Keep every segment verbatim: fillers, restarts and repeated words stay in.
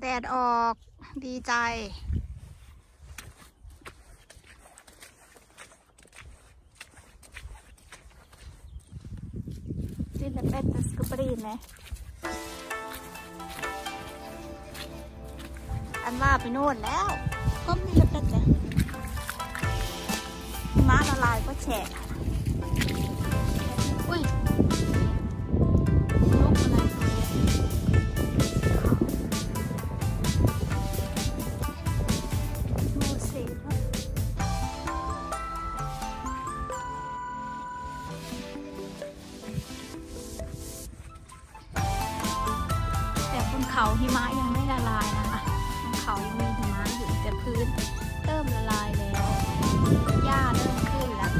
แดดออกดีใจนี่แหละเป็นสกูปรีไหมอันว่าไปโน่นแล้วก็มีละเป็นเลยม้าละลายก็แฉะอุ้ยนกอะไรดูสิแต่บนเขาหิมะยังไม่ละลายนะคะบนเขายังมีหิมะอยู่แต่พื้นเริ่มละลายแล้วหญ้าเริ่มขึ้นแล้ว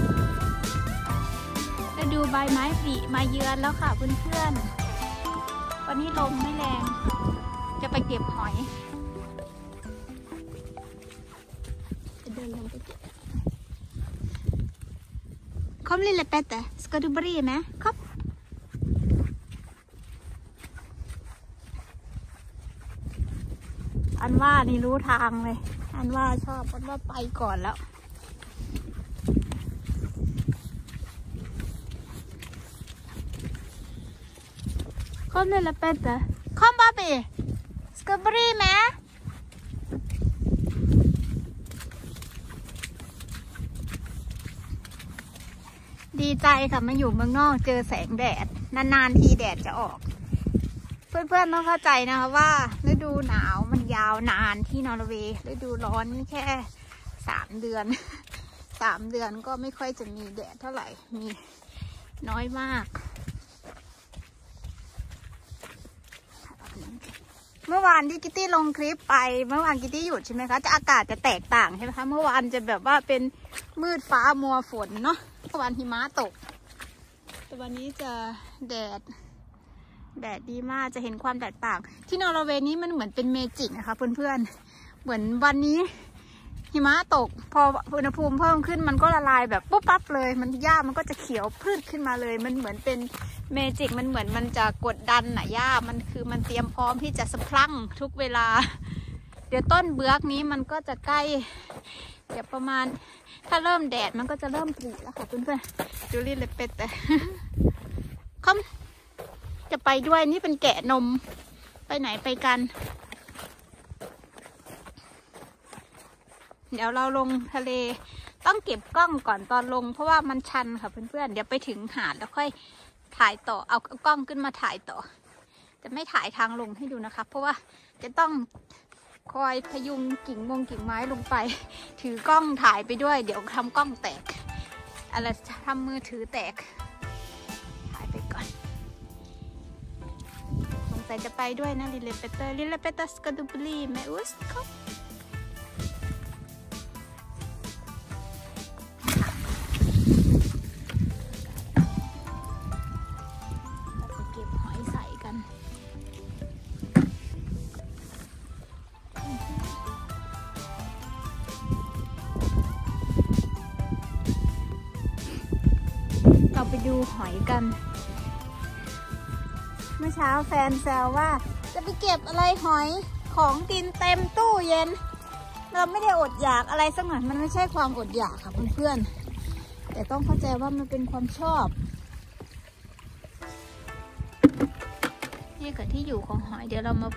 จะดูใบไม้ผลิมาเยือนแล้วค่ะเพื่อนๆวันนี้ลมไม่แรงจะไปเก็บหอยจะเดินลงไปเก็บคอมลิลเลเปตต์สกัดดูบรีไหมครับอันว่านี่รู้ทางเลยอันว่าชอบอันว่าไปก่อนแล้วคอมลิลเลเปตต์คอมบาบีสกัดบรีไหมดีใจค่ะมาอยู่เมืองนอกเจอแสงแดดนานๆทีแดดจะออกเพื่อนๆต้องเข้าใจนะคะว่าฤดูหนาวมันยาวนานที่นอร์เวย์ฤดูร้อนนี่แค่สามเดือนสามเดือนก็ไม่ค่อยจะมีแดดเท่าไหร่มีน้อยมากเมื่อวานที่กิตตี้ลงคลิปไปเมื่อวานกิตตี้หยุดใช่ไหมคะจะอากาศจะแตกต่างใช่ไหมคะเมื่อวานจะแบบว่าเป็นมืดฟ้ามัวฝนเนาะเมื่อวานหิมะตกแต่วันนี้จะแดดแดดดีมากจะเห็นความแตกต่างที่นอร์เวย์นี้มันเหมือนเป็นเมจิกนะคะเพื่อนๆเหมือนวันนี้หิมะตกพออุณหภูมิเพิ่มขึ้นมันก็ละลายแบบปุ๊บปั๊บเลยมันหญ้ามันก็จะเขียวพืชขึ้นมาเลยมันเหมือนเป็นเมจิกมันเหมือนมันจะกดดันน่ะหญ้ามันคือมันเตรียมพร้อมที่จะสะพรั่งทุกเวลาเดี๋ยวต้นเบือกนี้มันก็จะใกล้เดี๋ยวประมาณถ้าเริ่มแดดมันก็จะเริ่มผลิแล้วค่ะเพื่อนๆจูลี่เลยเป็ดแต่คอมจะไปด้วยนี่เป็นแกะนมไปไหนไปกันเดี๋ยวเราลงทะเลต้องเก็บกล้องก่อนตอนลงเพราะว่ามันชันค่ะเพื่อนๆเดี๋ยวไปถึงหาดแล้วค่อยถ่ายต่อเอากล้องขึ้นมาถ่ายต่อจะไม่ถ่ายทางลงให้ดูนะคะเพราะว่าจะต้องคอยพยุงกิ่งมงกิ่งไม้ลงไปถือกล้องถ่ายไปด้วยเดี๋ยวทำกล้องแตกอะไรทำมือถือแตกถ่ายไปก่อนสงสัยจะไปด้วยนะลิเลเปเตอร์ลิเลเปเตอร์สกัดูบลีแมอุสครับเราจะเก็บหอยใส่กันเราไปดูหอยกันเมื่อเช้าแฟนแซวว่าจะไปเก็บอะไรหอยของกินเต็มตู้เย็นเราไม่ได้อดอยากอะไรสักหน่อยมันไม่ใช่ความอดอยากค่ะเพื่อนๆแต่ต้องเข้าใจว่ามันเป็นความชอบนี่คือที่อยู่ของหอยเดี๋ยวเรามา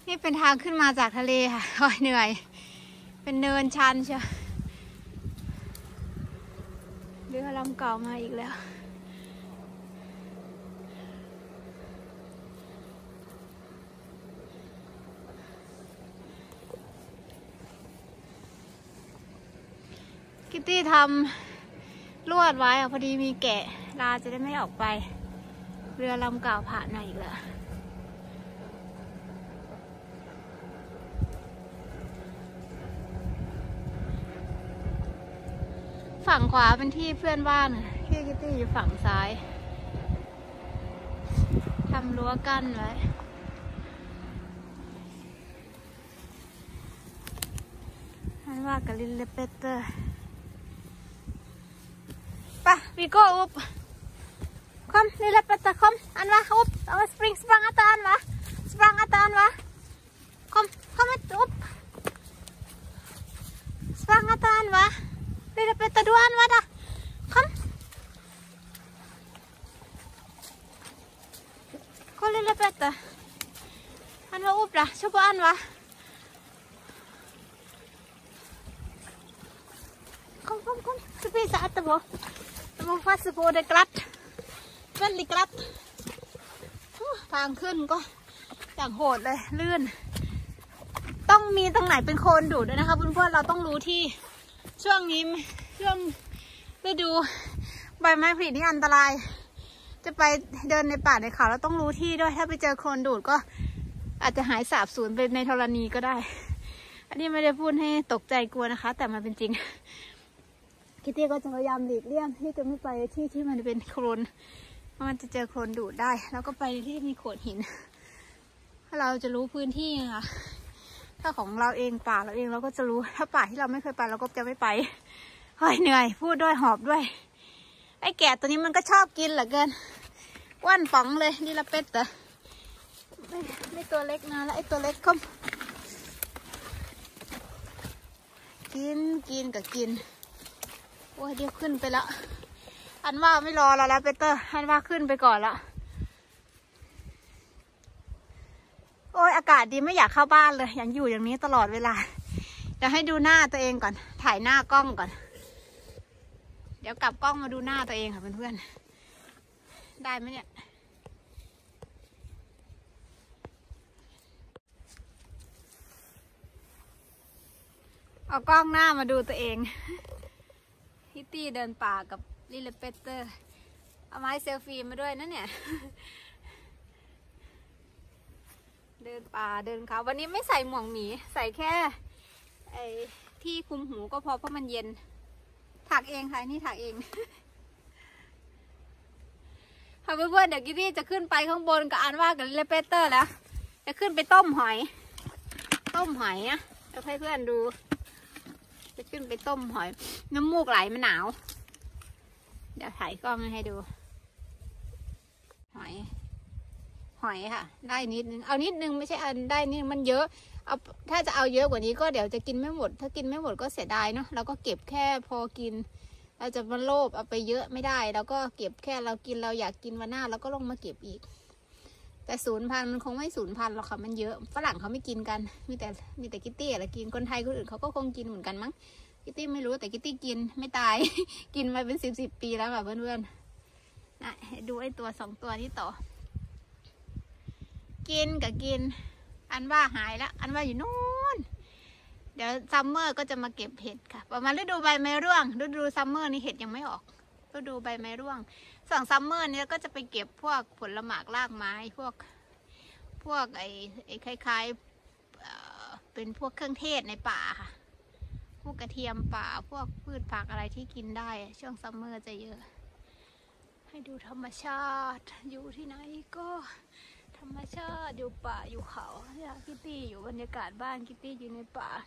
นี่เป็นทางขึ้นมาจากทะเลค่ะโอ้ยเหนื่อยเป็นเนินชันเชียวเรือลำเก่ามาอีกแล้วคิตตี้ทำลวดไว้อะพอดีมีแกะลาจะได้ไม่ออกไปเรือลำเก่าผ่านมาอีกแล้วฝั่งขวาเป็นที่เพื่อนบ้านพี่คิตตี้อยู่ฝั่งซ้ายทำรั้วกั้นไว้อันว่ากับลินเลเปเตอร์ปะวีโก้อุบคอมลินเลเปเตอร์คอมอันว่าอุบเอาสปริงสปรังอัตอันวะสปรังอัตอันวะคอมคอมอุบสปรังอัตอันวะลินเลเปเตอร์ดูอันวะด่ะคอมคอลินเลเปเตอร์อันว่าอุบด่ะชอบอันวะKom, kom, kom. Sepi saat tu, boh. Mau fast sepo de klat. Kan di klat. ทางขึ้นก็อย่างโหดเลยลื่นต้องมีตรงไหนเป็นโคลนดูดด้วยนะคะเพื่อนๆเราต้องรู้ที่ช่วงนี้ช่วงฤดูใบไม้ผลินี่อันตรายจะไปเดินในป่าในเขาเราต้องรู้ที่ด้วยถ้าไปเจอโคลนดูดก็อาจจะหายสาบสูญไปในธรณีก็ได้อันนี้ไม่ได้พูดให้ตกใจกลัวนะคะแต่มันเป็นจริงคิตตี้ก็จะพยายามหลีกเลี่ยงที่จะไม่ไปที่ที่มันเป็นโคลนเพราะมันจะเจอโคลนดูดได้แล้วก็ไปที่มีโขดหินถ้าเราจะรู้พื้นที่นะคะถ้าของเราเองป่าเราเองเราก็จะรู้ถ้าป่าที่เราไม่เคยไปเราก็จะไม่ไปเฮ้ยเหนื่อยพูดด้วยหอบด้วยไอ้แกะตัวนี้มันก็ชอบกินเหลือเกินว่านป๋องเลยนี่ละเป็ดแต่ไม่ไม่ตัวเล็กนะแล้วไอ้ตัวเล็กก็กินกินกับกินโอ้ยเดี๋ยวขึ้นไปแล้วอันว่าไม่รอเราแล้วเปเตอร์อันว่าขึ้นไปก่อนละโอ้ยอากาศดีไม่อยากเข้าบ้านเลยอยากอยู่อย่างนี้ตลอดเวลาเดี๋ยวให้ดูหน้าตัวเองก่อนถ่ายหน้ากล้องก่อนเดี๋ยวกลับกล้องมาดูหน้าตัวเองค่ะเพื่อนๆได้ไหมเนี่ยเอากล้องหน้ามาดูตัวเองฮิตตี้เดินป่ากับลิลเปเตอร์เอาไม้เซลฟี่มาด้วยนะเนี่ยเดินป่าเดินเขาวันนี้ไม่ใส่หมวกหมีใส่แค่ไอ้ที่คุมหูก็พอเพราะมันเย็นถักเองค่ะนี่ถักเองค่ะเพื่อนๆเดี๋ยวกิตตี้จะขึ้นไปข้างบนกับอันว่ากับลิลเปเตอร์แล้วจะขึ้นไปต้มหอยต้มหอยนะจะให้เพื่อนดูจะขึ้นไปต้มหอยน้ำมูกไหลมันหนาวเดี๋ยวถ่ายกล้องให้ดูหอยหอยค่ะได้นิดนึงเอานิดนึงไม่ใช่อันได้นี่มันเยอะเอาถ้าจะเอาเยอะกว่านี้ก็เดี๋ยวจะกินไม่หมดถ้ากินไม่หมดก็เสียดายเนาะเราก็เก็บแค่พอกินเราจะมาโลภเอาไปเยอะไม่ได้เราก็เก็บแค่เรากินเราอยากกินวันหน้าเราก็ลงมาเก็บอีกแต่ศูนย์พันมันคงไม่ศูนย์พันหรอกค่ะมันเยอะฝรั่งเขาไม่กินกันมีแต่มีแต่กิตตี้อะไรกินคนไทยคนอื่นเขาก็คงกินเหมือนกันมั้งกิตตี้ไม่รู้แต่กิตตี้กินไม่ตาย กินมาเป็นสิบสิบปีแล้วค่ะเพื่อนๆนะดูไอ้ตัวสองตัวนี้ต่อกินกับกินอันว่าหายแล้วอันว่าอยู่นู่นเดี๋ยวซัมเมอร์ก็จะมาเก็บเห็ดค่ะประมาณฤดูใบไม้ร่วงฤดูซัมเมอร์นี่เห็ดยังไม่ออกฤดูใบไม้ร่วงส่วนซัมเมอร์นี่ก็จะไปเก็บพวกผลหมากรากไม้พวกพวกไอ้ไอ้คล้ายๆเป็นพวกเครื่องเทศในป่าค่ะพวกกระเทียมป่าพวกพืชผักอะไรที่กินได้ช่วงซัมเมอร์จะเยอะให้ดูธรรมชาติอยู่ที่ไหนก็ธรรมชาติอยู่ป่าอยู่เขาเนี่ยคิตตี้อยู่บรรยากาศบ้านคิตตี้อยู่ในป่า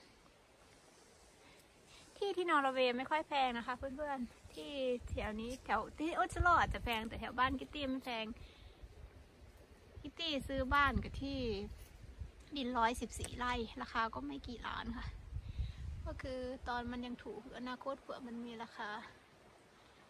ที่ที่นอร์เวย์ไม่ค่อยแพงนะคะเพื่อนๆที่แถวนี้แถวที่โอสโลอาจจะแพงแต่แถวบ้านคิตตี้ไม่แพงคิตตี้ซื้อบ้านกับที่ดินร้อยสิบสี่ไร่ราคาก็ไม่กี่ล้านค่ะก็คือตอนมันยังถูกอนาคตเผื่อมันมีราคา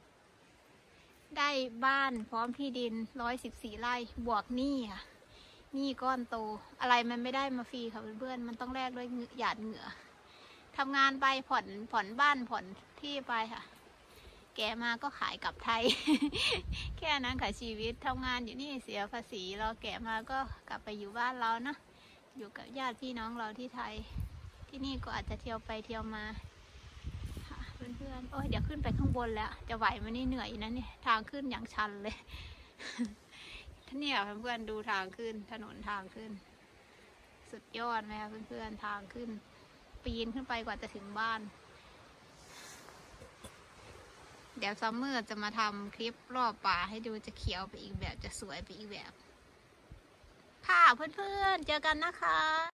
ได้บ้านพร้อมที่ดินร้อยสิบสี่ไร่บวกหนี้ค่ะนี่ก้อนโตอะไรมันไม่ได้มาฟรีค่ะเพื่อนๆมันต้องแลกด้วยหยาดเหงื่อทำงานไปผ่อนผ่อนบ้านผ่อนที่ไปค่ะแกมาก็ขายกลับไทย แค่นั้นค่ะชีวิตทำงานอยู่นี่เสียภาษีเราแกมาก็กลับไปอยู่บ้านเรานะอยู่กับญาติพี่น้องเราที่ไทยที่นี่ก็อาจจะเที่ยวไปเที่ยวมาค่ะเพื่อนๆโอ้ยเดี๋ยวขึ้นไปข้างบนแล้วจะไหวไหมนี่เหนื่อยนะเนี่ยทางขึ้นอย่างชันเลย ท่านเนี่ยเพื่อนๆดูทางขึ้นถนนทางขึ้นสุดยอดไหมคะเพื่อนๆทางขึ้นปีนขึ้นไปกว่าจะถึงบ้านเดี๋ยวซัมเมอร์จะมาทำคลิปรอบป่าให้ดูจะเขียวไปอีกแบบจะสวยไปอีกแบบค่ะเพื่อนๆเจอกันนะคะ